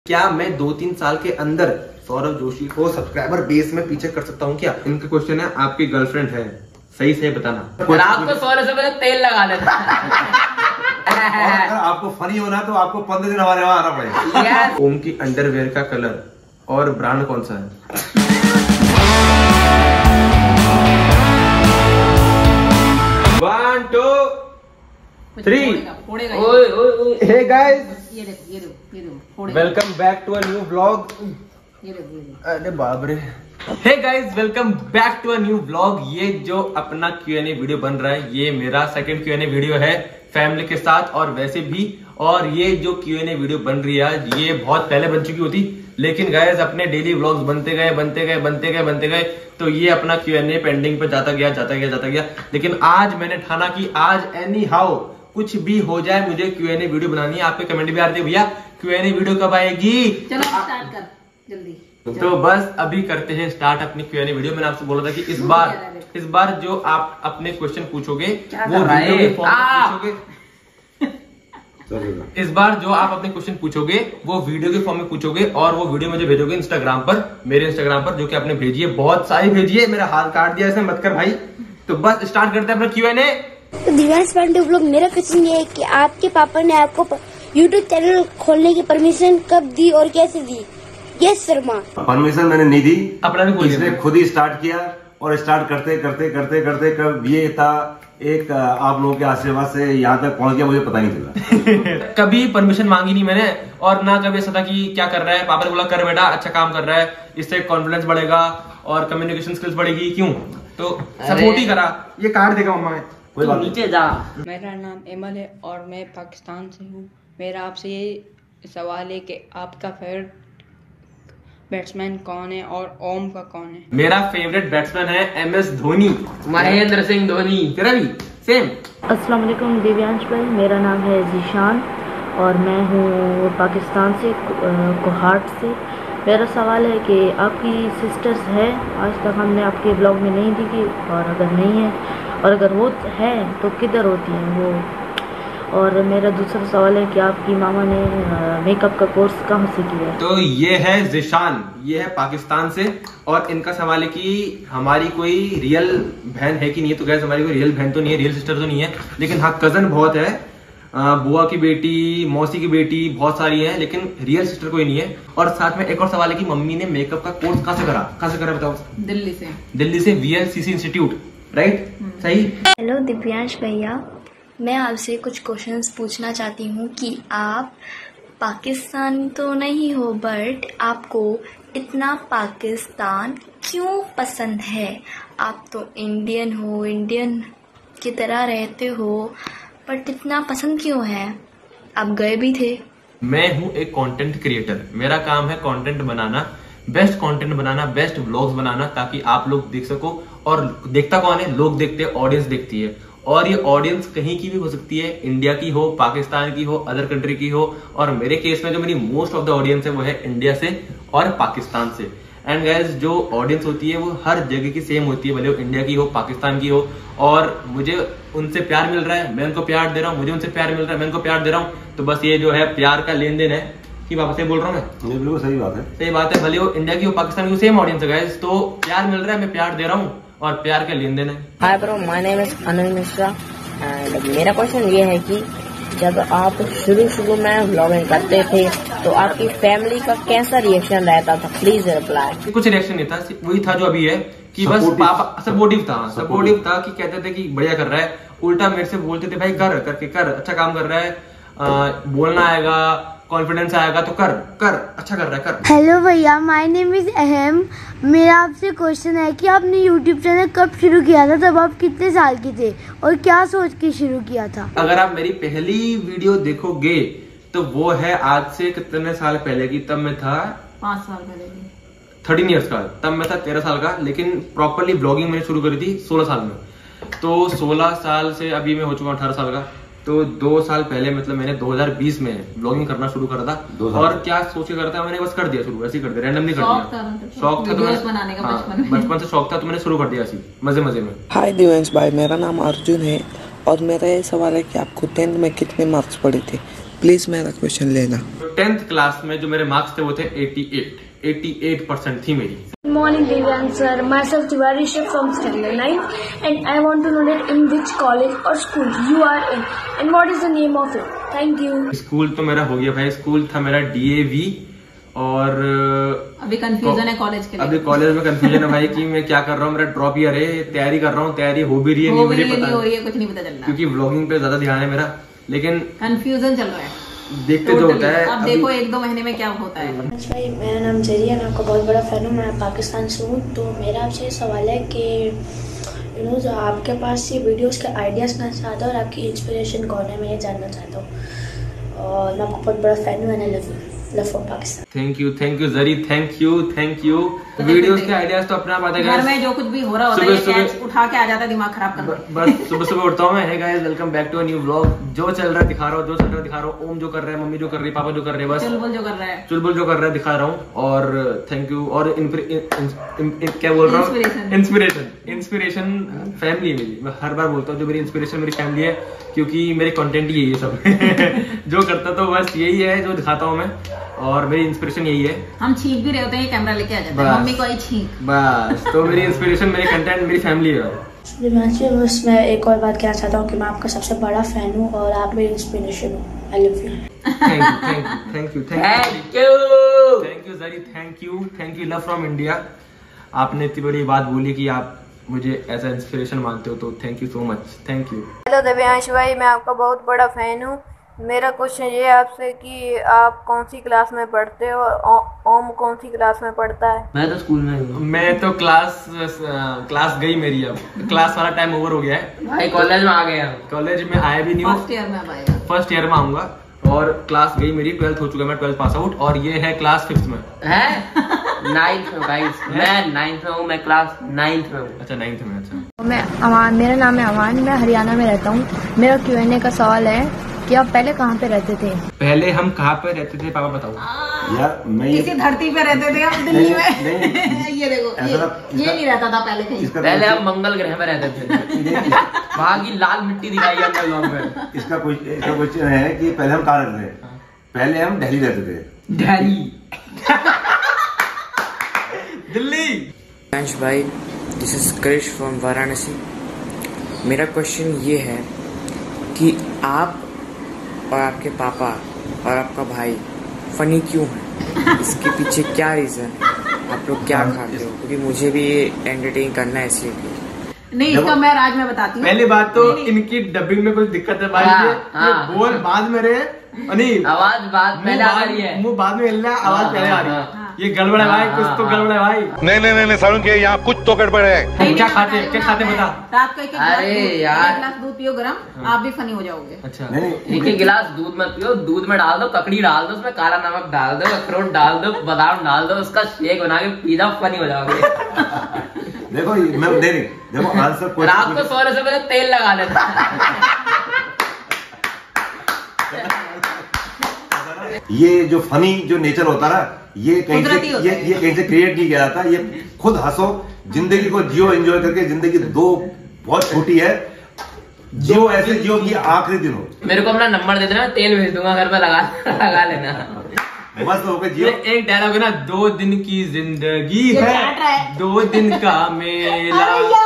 क्या मैं 2-3 साल के अंदर सौरभ जोशी को सब्सक्राइबर बेस में पीछे कर सकता हूँ क्या? इनका क्वेश्चन है, आपकी गर्लफ्रेंड है? सही से बताना। आपको 100 से पहले तेल लगा लेता। अगर आपको फनी होना है तो आपको 15 दिन हमारे वहां आना पड़ेगा। ओम की अंडरवेयर का कलर और ब्रांड कौन सा है? 1 2 3। Hey guys, welcome back to a new vlog. अरे बाप रे। Hey guys, welcome back to a new vlog. ये जो अपना Q&A वीडियो बन रहा है, ये मेरा सेकंड Q&A वीडियो है फैमिली के साथ और वैसे भी। और ये जो Q&A वीडियो बन रही है ये बहुत पहले बन चुकी होती, लेकिन गाइस अपने डेली व्लॉग्स बनते गए तो ये अपना Q&A पेंडिंग पे जाता गया। लेकिन आज मैंने ठाना कि आज एनी हाउ कुछ भी हो जाए, मुझे Q&A वीडियो बनानी है। आपके कमेंट भी आ रहे थे, भैया Q&A वीडियो कब आएगी? चलो स्टार्ट कर जल्दी। तो बस अभी करते हैं स्टार्ट अपनी Q&A वीडियो। मैंने आपसे बोला था कि इस बार जो आप अपने क्वेश्चन पूछोगे वो वीडियो के फॉर्म में पूछोगे। इस बार जो आप अपने क्वेश्चन पूछोगे वो वीडियो के फॉर्म में पूछोगे और वो वीडियो मुझे भेजोगे इंस्टाग्राम पर, मेरे इंस्टाग्राम पर, जो कि आपने भेजी है। बहुत सारी भेजी है, मेरा हाथ काट दिया इसे, मत कर भाई। तो बस स्टार्ट करते हैं अपना Q&A। तो दिव्यांश पांडे व्लॉग, मेरा क्वेश्चन ये है कि आपके पापा ने आपको यूट्यूब चैनल खोलने की परमिशन कब दी और कैसे दी? यस शर्मा। परमिशन मैंने नहीं दी, अपना नहीं बोलिए, इसने खुद ही स्टार्ट किया और स्टार्ट करते कब ये था एक आप लोगों के आशीर्वाद से यहाँ तक पहुंच गया, मुझे पता नहीं चला। कभी परमिशन मांगी नहीं मैंने, और ना कभी ऐसा था कि क्या कर रहा है। पापा ने बोला कर बेटा, अच्छा काम कर रहा है, इससे कॉन्फिडेंस बढ़ेगा और कम्युनिकेशन स्किल्स बढ़ेगी। क्यों? तो सपोर्ट ही करा। ये कार्ड देगा मम्मा में, कोई बात नीचे जा। मेरा नाम एमल है और मैं पाकिस्तान से हूँ। मेरा आपसे ये सवाल है कि आपका फेवरेट बैट्समैन कौन है और ओम का कौन है? मेरा फेवरेट बैट्समैन है MS धोनी, महेंद्र सिंह धोनी। तेरा भी सेम। अस्सलाम वालेकुम दिव्यांश भाई, मेरा नाम है जीशान और मैं हूँ पाकिस्तान से, कोहाट से। मेरा सवाल है कि आपकी सिस्टर्स है? आज तक हमने आपके ब्लॉग में नहीं दिखी, और अगर नहीं है और अगर वो है तो किधर होती हैं वो? और मेरा दूसरा सवाल है कि आपकी मामा ने मेकअप का कोर्स कहाँ से किया है? तो ये है जिशान, ये है पाकिस्तान से। और इनका सवाल है कि हमारी कोई रियल बहन है कि नहीं है। तो गैस हमारी कोई रियल बहन तो नहीं है, रियल सिस्टर तो नहीं है, लेकिन हाँ कजन बहुत है। बुआ की बेटी, मौसी की बेटी बहुत सारी हैं, लेकिन रियल सिस्टर कोई नहीं है। और साथ में एक और सवाल है कि मम्मी ने मेकअप का कोर्स कहाँ से करा बताओ? दिल्ली से VLCC इंस्टीट्यूट, राइट? सही। हेलो दिव्यांश भैया, मैं आपसे कुछ क्वेश्चंस पूछना चाहती हूँ कि आप पाकिस्तान तो नहीं हो, बट आपको इतना पाकिस्तान क्यों पसंद है? आप तो इंडियन हो, इंडियन की तरह रहते हो, बट इतना पसंद क्यों है? आप गए भी थे। मैं हूँ एक कंटेंट क्रिएटर, मेरा काम है कंटेंट बनाना, बेस्ट कंटेंट बनाना, बेस्ट व्लॉग्स बनाना, ताकि आप लोग देख सको। और देखता कौन है? लोग देखते हैं, ऑडियंस देखती है। और ये ऑडियंस कहीं की भी हो सकती है, इंडिया की हो, पाकिस्तान की हो, अदर कंट्री की हो। और मेरे केस में जो मेरी मोस्ट ऑफ द ऑडियंस है वो है इंडिया से और पाकिस्तान से। एंड गाइस, जो ऑडियंस होती है वो हर जगह की सेम होती है, भले वो इंडिया की हो, पाकिस्तान की हो। और मुझे उनसे प्यार मिल रहा है, मैं उनको प्यार दे रहा हूँ, मुझे उनसे प्यार मिल रहा है, मैं उनको प्यार दे रहा हूँ। तो बस ये जो है प्यार का लेन देन है। कि वापस से बोल रहा हूँ मैं? ये बिल्कुल सही बात है। सही बात है, भले वो इंडिया की हो, पाकिस्तान की हो, सेम ऑडियंस है गाइस। तो प्यार मिल रहा है, मैं प्यार दे रहा हूँ और प्यार का लेन देन है। Hi bro, my name is Anil Mishra and मेरा क्वेश्चन ये है कि जब आप शुरू में व्लॉगिंग करते थे तो आपकी फैमिली का कैसा रिएक्शन रहता था? Please reply. कुछ रिएक्शन नहीं था, वही था जो अभी है कि बस पापा सपोर्टिव था कि कहते थे कि बढ़िया कर रहा है। उल्टा मेरे से बोलते थे भाई कर, अच्छा काम कर रहा है, बोलना आएगा, कॉन्फिडेंस आएगा तो कर, अच्छा कर रहा है, कर। हेलो भैया, माय नेम इज अहम। मेरा आपसे क्वेश्चन है कि आपने यूट्यूब चैनल कब शुरू किया था? तब आप कितने साल के थे और क्या सोच के शुरू किया था? अगर आप मेरी पहली वीडियो देखोगे तो वो है आज से कितने साल पहले की। तब मैं था 5 साल पहले की, 13 ईयर्स का। तब मैं था 13 साल का, लेकिन प्रॉपरली ब्लॉगिंग मैंने शुरू करी थी 16 साल में। तो 16 साल से अभी मैं हो चुका हूँ 18 साल का। तो 2 साल पहले मतलब मैंने 2020 में ब्लॉगिंग करना शुरू करा था। और क्या सोच के करा था मैंने? बस कर दिया शुरू, ऐसे ही कर दिया, रैंडमली कर दिया। शौक था तो बनाने का, बचपन से शौक था तो मैंने शुरू कर दिया ऐसे मजे में। हाय दिव्यांश भाई, मेरा नाम अर्जुन है और मेरा ये सवाल है कि आपको 10th में कितने मार्क्स पड़े थे? प्लीज मेरा क्वेश्चन लेना। 10th क्लास में जो मेरे मार्क्स थे वो थे 88% थी मेरी। Good morning, Divyan sir. Myself Tiwari Shiv from Standard 9, and I want to know that in which college or school you are in, and what is the name of it. Thank you. School तो मेरा हो गया भाई, school था मेरा DAV और अभी confusion है कॉलेज के लिए। अभी कॉलेज में कंफ्यूजन है भाई कि मैं क्या कर रहा हूँ। मेरा ड्रॉप ईयर है, तैयारी कर रहा हूँ, तैयारी हो भी रही है, नहीं हो रही है, कुछ नहीं पता चल रहा क्योंकि व्लॉगिंग पे ज्यादा ध्यान है मेरा, लेकिन कंफ्यूजन चल रहा है। देखते तो होता है। अब देखो 1-2 महीने में क्या होता है। भाई मेरा नाम जरिया, मैं आपका बहुत बड़ा फैन हूँ, मैं पाकिस्तान से हूँ। तो मेरा आपसे ये सवाल है कि जो आपके पास ये वीडियोस के आइडियाज करना चाहता हूँ और आपकी इंस्पिरेशन कौन है, मैं ये जानना चाहता हूँ। और मैं आपका बहुत बड़ा फैन हूँ, and love for Pakistan. Thank you Zari, thank you. Videos के आइडियाज तो अपने आप आते हैं। घर में जो कुछ भी हो रहा होता है कैच उठा के आ जाता है, दिमाग खराब करना। बस सुबह उठता हूँ मैं, hey guys welcome back to a new vlog. जो चल रहा है दिखा रहा हूँ, ओम जो कर रहा है, मम्मी जो कर रही है, पापा जो कर रहे हैं, बस चुलबुल जो कर रहा है दिखा रहा हूँ। और थैंक यू। और क्या बोल रहा हूँ, इंस्पिरेशन फैमिली मेरी। मैं हर बार बोलता हूँ जो मेरी इंस्पिरेशन मेरी फैमिली है, क्योंकि मेरे कंटेंट ही यही है सब। जो करता तो बस यही है जो दिखाता हूँ मैं, और मेरी इंस्पिरेशन यही है। हम छींक भी रहे होते हैं, ये कैमरा लेके आ जाते हैं, मम्मी को आई छींक बस। तो मेरी इंस्पिरेशन, मेरे कंटेंट, मेरी फैमिली है। बस मैं एक और बात कहना चाहता हूँ कि मैं आपका सबसे बड़ा फैन हूँ और आप मेरी इंस्पिरेशन हो। I love you. Thank you Zari, thank you. Love from India. आपने इतनी बड़ी बात बोली कि आप मुझे एज ए इंस्पिरेशन मानते हो, तो thank you so much, thank you. Hello Divyansh भाई, मैं आपका बहुत बड़ा फैन हूँ। मेरा क्वेश्चन ये है आपसे कि आप कौन सी क्लास में पढ़ते हो और ओम कौन सी क्लास में पढ़ता है? मैं तो स्कूल में हूँ। मैं तो क्लास गई मेरी, अब क्लास वाला टाइम ओवर हो गया है भाई। कॉलेज में आ गया, कॉलेज में आया भी नहीं हूँ, फर्स्ट ईयर में आऊंगा। और क्लास गई मेरी, 12th हो चुका, मैं 12th पास आउट, और ये है क्लास 5th में है। 9th में गाइस, मैं 9th में हूँ, मैं क्लास 9th में हूँ। अच्छा 9th में। अच्छा मैं अमान, मेरा नाम है अमान, मैं हरियाणा में रहता हूँ। मेरा Q&A का सवाल है कि आप पहले कहाँ पे रहते थे? पहले हम कहाँ पे रहते थे पापा बताओ। यार मैं किसी धरती पे रहते थे हम, दिल्ली में। ये देखो, ये नहीं रहता था पहले कहीं। पहले हम मंगल ग्रह में रहते थे। वहाँ की लाल मिट्टी दिखाई है हमने। इसका क्वेश्चन है कि पहले हम कहाँ रहते थे? पहले हम दिल्ली रहते थे। दिल्ली। दिव्यांश भाई, this is Krish from Varanasi. मेरा क्वेश्चन ये है कि आप और आपके पापा और आपका भाई फनी क्यों है? इसके पीछे क्या रीजन है? आप लोग क्या खाते हो? क्योंकि मुझे भी एंटरटेन करना है इसलिए। नहीं, इसका मैं राज में बताती हूँ। पहली बात तो इनकी डबिंग में कुछ दिक्कत है भाई। ये बोल बाद में रहे, नहीं आवाज बाद पहले आ रही है, मुंह बाद में हिल रहा है, आवाज पहले आ रही है। ये गड़बड़ है भाई, कुछ तो गड़बड़ है भाई। नहीं सारुण के यहाँ कुछ तो गड़बड़ है। क्या खाते बता। रात को एक गिलास दूध पियो गरम, आप भी फनी हो जाओगे। अच्छा एक गिलास दूध मत पियो, दूध में डाल दो ककड़ी, डाल दो उसमें काला नमक डाल दो, अखरोट डाल दो, बादाम डाल दो, उसका शेक बना के पी जाओ, फनी हो जाओगे। देखो मैं देखो आंसर रात को सोने से पहले तेल लगा लेता। ये जो फनी जो नेचर होता है ना, ये कहीं से क्रिएट नहीं किया जाता। ये खुद हंसो, जिंदगी को जियो, एंजॉय करके। जिंदगी दो बहुत छोटी है, जियो ऐसे जियो कि आखिरी दिन हो। मेरे को अपना नंबर दे देना, तेल भेज दूंगा घर पे, लगा लेना। मस्त होकर जियो। एक डायलॉग है ना, 2 दिन की जिंदगी है, 2 दिन का मेला।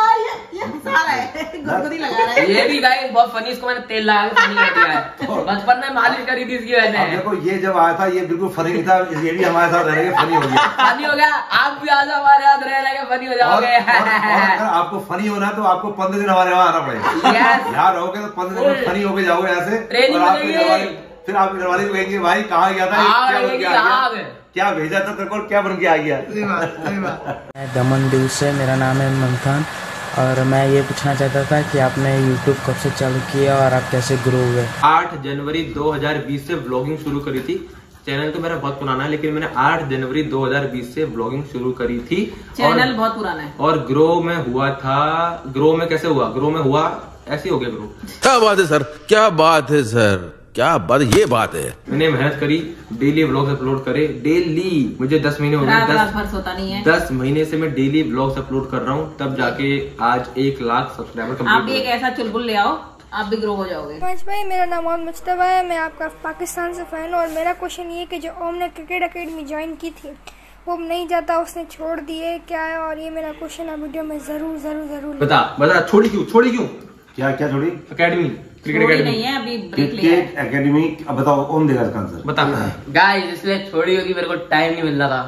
ये भी गाइस बहुत फनी, इसको मैंने तेल लगा के फनी कर दिया है। बचपन में मालिश करी थी इसकी वजह से। देखो ये जब आया था ये बिल्कुल फनी नहीं था, ये भी हमारे साथ रह गया, फनी हो गया। फनी हो गया, आप भी आज हमारे साथ रह लगे, फनी हो जाओगे। और अगर आपको फनी होना है तो आपको 15 दिन हमारे वहाँ आना पड़ेगा। यहाँ रहोगे तो 15 दिन में फनी होके जाओगे यहाँ से। फिर आपके घर वाले कहेंगे भाई कहाँ गया था, क्या भेजा था तेरे को, क्या बन के आ गया। मैं दमन दिल से, मेरा नाम है मंथन, और मैं ये पूछना चाहता था कि आपने YouTube कब से चालू किया और आप कैसे ग्रो हुए? 8 जनवरी 2020 से व्लॉगिंग शुरू करी थी। चैनल तो मेरा बहुत पुराना है, लेकिन मैंने 8 जनवरी 2020 से व्लॉगिंग शुरू करी थी। चैनल बहुत पुराना है। और ग्रो में हुआ था। ग्रो में कैसे हुआ? ग्रो में हुआ ऐसे हो गया ग्रो। क्या बात है सर, क्या बात है सर, क्या बात, ये बात है। मैंने मेहनत करी, डेली व्लॉग्स अपलोड करे, डेली। मुझे 10 महीने हो गए, 10 महीने से मैं डेली व्लॉग्स अपलोड कर रहा हूँ, तब जाके आज 1 लाख सब्सक्राइबर कंप्लीट। आप भी एक ऐसा चुलबुल ले आओ, आप भी ग्रो हो जाओगे। दिव्यांश भाई, मेरा नाम मोहम्मद मुस्तफा है, मैं आपका पाकिस्तान से फ़ैन हूँ और मेरा क्वेश्चन ये कि जो ओम ने क्रिकेट एकेडमी ज्वाइन की थी वो नहीं जाता, उसने छोड़ दिए क्या है? और ये मेरा क्वेश्चन है, वीडियो में जरूर बता छोड़ी क्यों क्या छोड़ी? एकेडमी, क्रिकेट एकेडमी नहीं है अभी, क्रिकेट एकेडमी। अब बताओ, ओम देगा इसका आंसर। बता गाइस, इसलिए छोड़ी होगी, मेरे को टाइम नहीं मिल रहा था।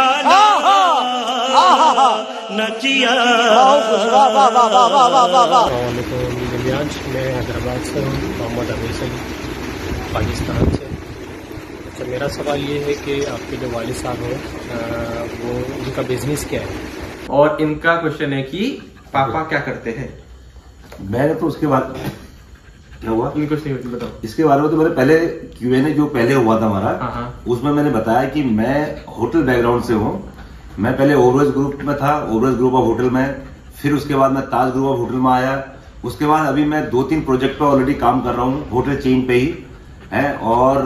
दिव्यांश, मैं हैदराबाद से हूँ, मोहम्मद अमीर पाकिस्तान से। अच्छा, मेरा सवाल ये है कि आपके जो वालिद साहब हैं वो उनका बिजनेस क्या है? और इनका क्वेश्चन है कि पापा क्या करते हैं। मैंने तो उसके बाद क्या हुआ कुछ नहीं बताओ। इसके बारे में तो मैंने पहले Q&A जो पहले हुआ था हमारा, उसमें मैंने बताया कि मैं होटल बैकग्राउंड से हूँ। मैं पहले ओवरवेज ग्रुप में था, ओवरवेज ग्रुप ऑफ होटल में, फिर उसके बाद मैं ताज ग्रुप ऑफ होटल में आया। उसके बाद अभी मैं 2-3 प्रोजेक्ट पे ऑलरेडी काम कर रहा हूँ, होटल चेन पे ही है। और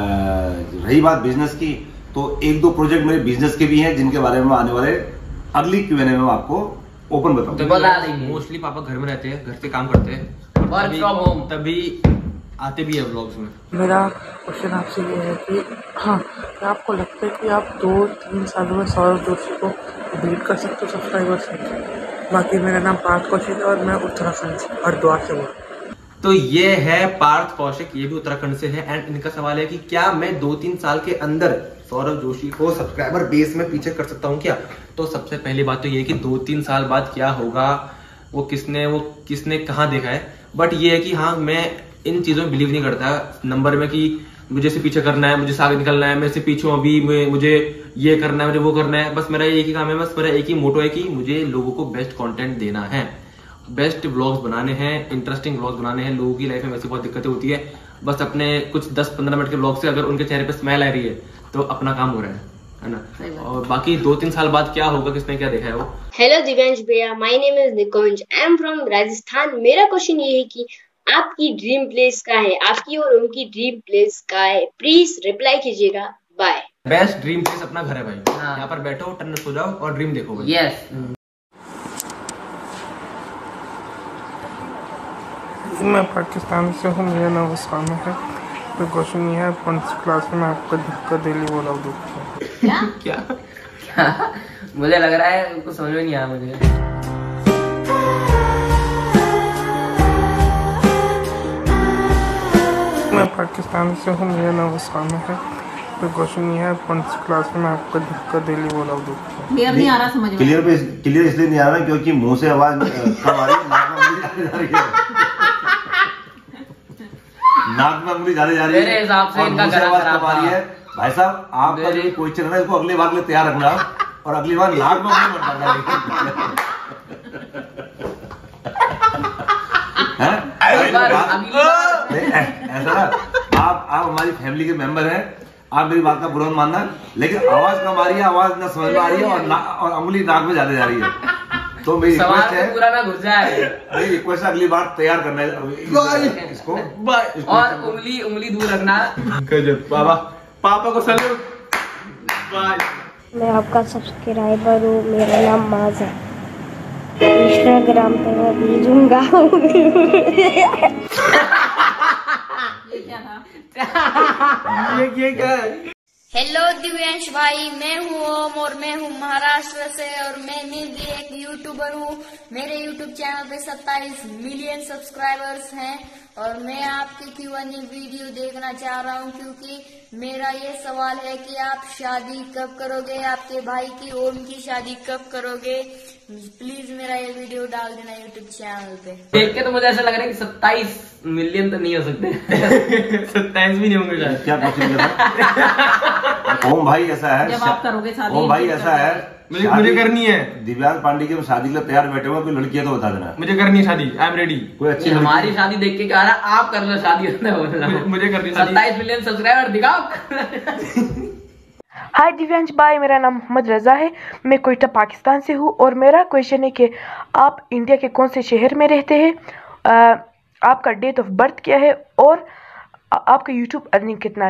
रही बात बिजनेस की, तो 1-2 प्रोजेक्ट मेरे बिजनेस के भी हैं, जिनके बारे में आने वाले अगली Q&A में आपको ओपन बताऊंगा। मोस्टली पापा घर में रहते हैं, घर से काम करते हैं, वर्क फ्रॉम होम, तभी आते भी है व्लॉग्स में। मेरा क्वेश्चन आपसे ये है कि हाँ, क्या आपको लगता है कि आप 2-3 सालों में सौरभ जोशी को बीट कर सकते हो सब्सक्राइबर्स से? बाकी मेरा नाम पार्थ कौशिक है और मैं उत्तराखंड से हरिद्वार से हूँ। तो ये है पार्थ कौशिक, ये भी उत्तराखंड से है। एंड इनका सवाल है कि क्या मैं 2-3 साल के अंदर सौरभ जोशी को सब्सक्राइबर बेस में पीछे कर सकता हूँ क्या? तो सबसे पहली बात तो ये है कि 2-3 साल बाद क्या होगा वो किसने कहाँ देखा है। बट ये है कि हाँ, मैं इन चीजों में बिलीव नहीं करता नंबर में कि मुझे से पीछे करना है, मुझे से आगे निकलना है, मेरे से पीछे अभी मुझे ये करना है, मुझे वो करना है। बस मेरा एक ही काम है, बस मेरा एक ही मोटो है कि मुझे लोगों को बेस्ट कंटेंट देना है, बेस्ट व्लॉग्स बनाने हैं, इंटरेस्टिंग व्लॉग्स बनाने हैं। लोगों की लाइफ में वैसे बहुत दिक्कतें होती है, बस अपने कुछ 10-15 मिनट के व्लॉग से अगर उनके चेहरे पे स्माइल आ रही है तो अपना काम हो रहा है ना। और बाकी 2-3 साल बाद क्या होगा, किसने क्या देखा है वो। हेलो दिव्यांश भैया, my name is Nikunj, I am from Rajasthan. मेरा क्वेश्चन ये है कि आपकी ड्रीम प्लेस का है, आपकी और उनकी ड्रीम प्लेस का है, प्लीज रिप्लाई कीजिएगा। बाय। बेस्ट ड्रीम प्लेस अपना घर है भाई। यहाँ पर बैठो, टन्नस हो जाओ और ड्रीम देखो भाई। यस। मैं पाकिस्तान से हूँ, मेरा नाम उस्मान है। तो क्वेश्चन ये है, 1st क्लास में आपका धक्का दिल्ली बोला क्या? मुझे लग रहा है कुछ समझ में नहीं आया मुझे। मैं पाकिस्तान से हूँ, मेरा नाम उस्मान है। तो क्वेश्चन ये है, 1st क्लास में आपका धक्का दिल्ली बोला क्लियर नहीं आ रहा समझ में। क्लियर इसलिए नहीं आ रहा क्योंकि मुंह से आवाज कम आ रही है, नाक में उंगली जा रही है। मेरे हिसाब से इनका गला खराब आ रही है। भाई साहब, आपका जो क्वेश्चन है ना, इसको अगली बार के लिए तैयार रखना और अगली बार नाक में उंगली मत डालना। ऐसा ना, आप हमारी फैमिली के मेंबर हैं, आप मेरी बात का बुरा मानना, लेकिन आवाज कम आ रही है, आवाज ना समझ में आ रही है और उंगली नाक में ज्यादा जा रही है। तो मेरी रिक्वेस्ट है, पूरा ना घुस जाए। मेरी रिक्वेस्ट है, अगली बार तैयार करना है इसको और उंगली दूर रखना। बाबा, पापा को सैल्यूट। बाय। मैं आपका सब्सक्राइबर हूँ, मेरा नाम माज है, इंस्टाग्राम पे मैं भेजूंगा। ये क्या था? ये क्या है? हेलो दिव्यांश भाई, मैं हूँ ओम और मैं हूँ महाराष्ट्र से और मैं भी एक यूट्यूबर हूँ। मेरे यूट्यूब चैनल पे 27 मिलियन सब्सक्राइबर्स हैं और मैं आपकी Q&A वीडियो देखना चाह रहा हूँ क्योंकि मेरा ये सवाल है कि आप शादी कब करोगे, आपके भाई की ओम की शादी कब करोगे। प्लीज मेरा ये वीडियो डाल देना यूट्यूब चैनल पे। देख के तो मुझे ऐसा लग रहा है कि 27 मिलियन तो नहीं हो सकते। 27 भी नहीं होंगे शायद। क्या ओम भाई ऐसा है, जब आप करोगे शादी, ओम भाई ऐसा है, मुझे करनी है। दिव्यांश पांडे की शादी के लिए तैयार बैठे हुए, कोई लड़की है तो बता देना। मुझे करनी है शादी, आई एम रेडी। कोई अच्छी हमारी शादी देख के कह रहा आप कर लो शादी। मुझे करनी है 27 मिलियन सब्सक्राइबर दिखाओ। हाय दिव्यांश भाई, मेरा नाम मोहम्मद रजा है, मैं कोयटा पाकिस्तान से हूँ और मेरा क्वेश्चन है कि आप इंडिया के कौन से शहर में रहते हैं, आपका डेट ऑफ बर्थ क्या है और आपका यूट्यूब अर्निंग कितना है।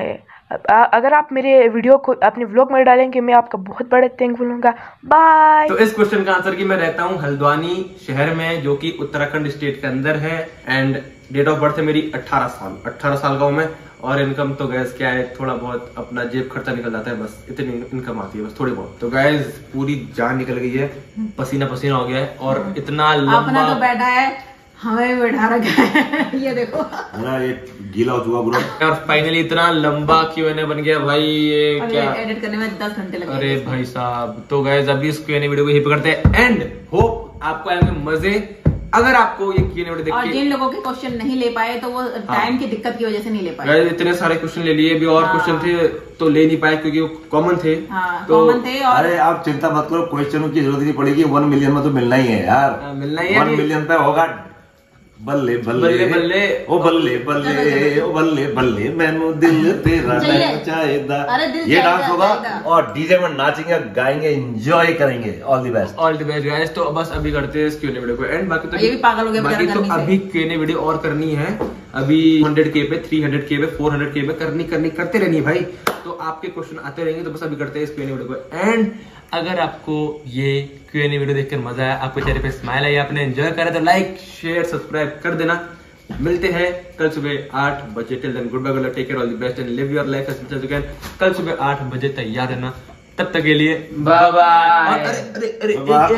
अगर आप मेरे वीडियो को अपने व्लॉग में डालेंगे मैं आपका बहुत बड़ा थैंकफुल हूँगा। बाय। तो इस क्वेश्चन का आंसर कि मैं रहता हूँ हल्द्वानी शहर में, जो कि उत्तराखंड स्टेट के अंदर है, एंड डेट ऑफ बर्थ है मेरी 18 साल का हूँ मैं, और इनकम तो गैस क्या है, थोड़ा बहुत अपना जेब खर्चा निकल जाता है, बस इतनी इनकम आती है, बस थोड़ी बहुत। तो गैस पूरी जान निकल गई है, पसीना पसीना हो गया है, और इतना लंबा अपना तो बैठा है, हमें भी बैठा रखा है। ये देखो ये गीला हो चुका पूरा। और फाइनली इतना लंबा Q&A बन गया भाई, ये क्या एडिट करने में 10 घंटे लगे। अरे भाई साहब, तो गैस अभी इस Q&A वीडियो को यहीं पे करते हैं एंड होप आपको आएंगे मजे। अगर आपको ये Q&A वीडियो देख के, और जिन लोगों के क्वेश्चन नहीं ले पाए तो वो टाइम की दिक्कत की वजह से नहीं ले पाए। इतने सारे क्वेश्चन ले लिए, भी और क्वेश्चन थे तो ले नहीं पाए क्योंकि वो कॉमन थे। तो कॉमन थे। और अरे आप चिंता मत करो, क्वेश्चनों की जरूरत नहीं पड़ेगी, 1 मिलियन में तो मिलना ही है यार, मिलना ही है। 1 मिलियन पे होगा। बल्ले बल्ले बल्ले ओ बल्ले बल्ले ओ बल्ले बल्ले मैनू दिल तेरा चाहेदा, ये डांस होगा और डीजे में नाचेंगे, गाएंगे, एंजॉय करेंगे। All the best, all the best guys. तो बस अभी करते हैं इस Q&A वीडियो को एंड। बाकी तो ये भी पागल हो गया, बाकी तो अभी Q&A वीडियो और करनी है, अभी 100K पे, 300K पे, 400K पे करनी करते रहनी भाई। तो आपके क्वेश्चन आते रहेंगे, तो बस अभी करते हैं इस Q&A वीडियो को एंड। अगर आपको ये Q&A वीडियो देखकर मजा आया, आपके चेहरे पे स्माइल आई, आपने एंजॉय करा, तो लाइक शेयर सब्सक्राइब कर देना। मिलते हैं कल सुबह 8 बजे। Till then good bye, take care, all the best and live your life as much as you can. कल सुबह 8 बजे तैयार रहना, तब तक के लिए बाय बाय। अरे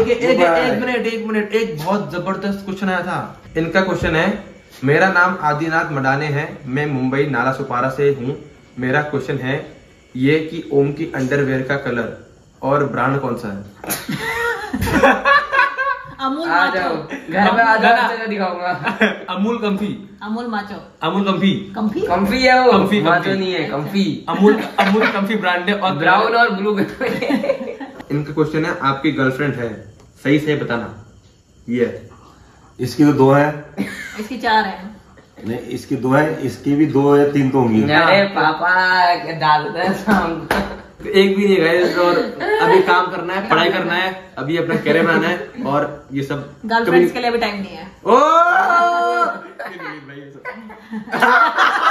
एक मिनट, एक बहुत जबरदस्त क्वेश्चन आया था। इनका क्वेश्चन है, मेरा नाम आदिनाथ मडाने है, मैं मुंबई नाला सुपारा से हूँ। मेरा क्वेश्चन है ये कि ओम की अंडरवेयर का कलर और ब्रांड कौन सा है? अमूल आ जाओ घर में, आ जाओ दिखाऊंगा। Amul comfy, Amul Macho, Amul comfy, comfy है वो, कंफी माचो नहीं है, कंफी। अमूल कंफी ब्रांड है, और ब्राउन और ब्लू। इनका क्वेश्चन है, आपकी गर्लफ्रेंड है, सही से बताना। ये इसकी तो 2 है, इसकी 4 है। नहीं इसकी 2 है, इसकी भी 2 या 3 तो होंगी। अरे पापा डालते हैं शाम को। एक भी नहीं गाइस, और अभी काम करना है, पढ़ाई करना है, अभी अपना कैरियर बनाना है, और ये सब गर्लफ्रेंड्स के लिए भी टाइम नहीं है।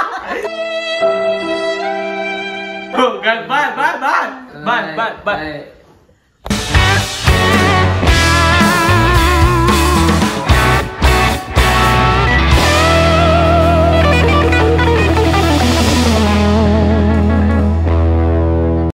Bye bye bye bye bye bye.